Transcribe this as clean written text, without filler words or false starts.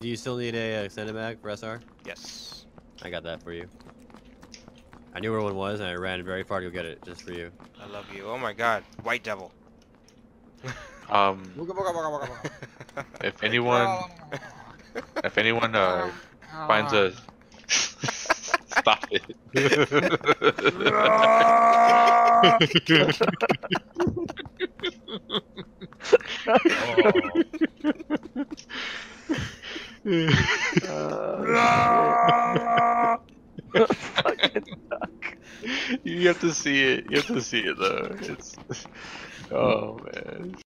Do you still need a extended mag for SR? Yes. I got that for you. I knew where one was, and I ran very far to go get it just for you. I love you. Oh my god. White devil. If anyone finds a stop it. Fucking duck. You have to see it. You have to see it though. It's oh man.